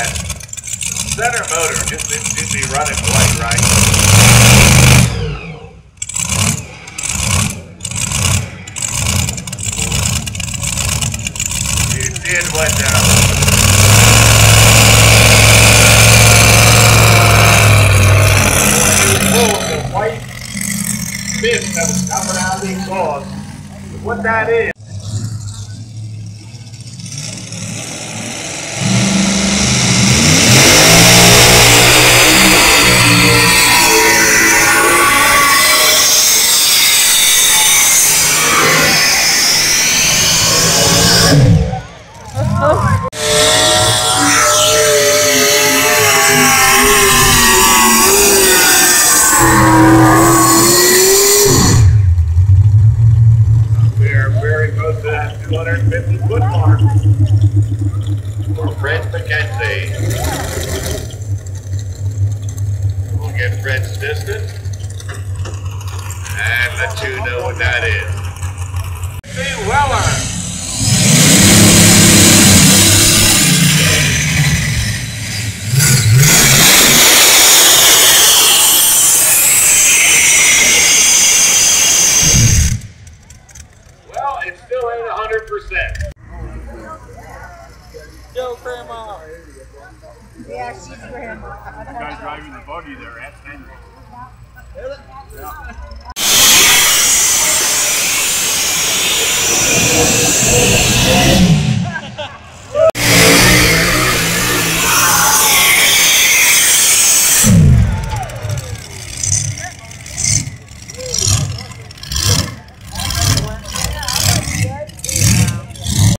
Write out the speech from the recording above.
that center motor just seems to be running quite right. You see it went down. The white mist that was coming out of the exhaust. What that is. We are very close to that 250-foot mark for Fred McKenzie. We'll get Fred's distance and let you know what that is. See Weller. Well, it still ain't 100%. Yo, Grandma. Yeah, she's grandma. The guy driving the buggy there, that's Henry. Yeah.